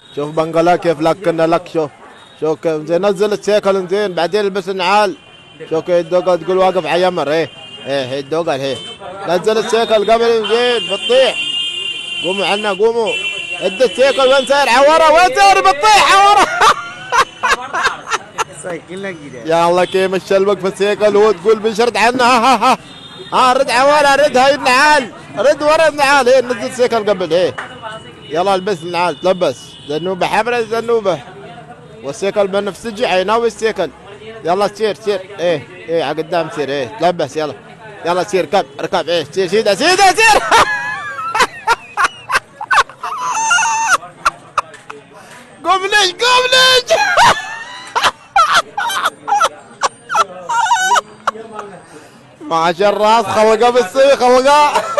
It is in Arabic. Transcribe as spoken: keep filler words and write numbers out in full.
شوف بنقلها كيف لكنا لك. شوف شوف كيف زين. نزل السيكل زين بعدين البس النعال. شوف كيف الدوقة تقول واقف على يمر. ايه ايه هي الدوقة هي. نزل السيكل قبل زين بتطيح. قوموا عنا قوموا. ادي السيكل وين ساير عوره وين ساير بتطيح عوره. يا الله كيف الشلبك في السيكل وتقول بنشرد عنها. ها ها ها رد عوالة رد هاي النعال رد ورا النعال. هي نزل السيكل قبل. هي يلا البس النعال تلبس. زنوبة حمراء زنوبة والسيكل بنفسجي عيناوي السيكل. يلا سير سير. ايه ايه على قدام سير. ايه تلبس يلا يلا سير ركب ركب. ايه سير سيدة سيدة سير. قوم ليش قوم ليش. مع الراس خوقه بالصيف خوقه.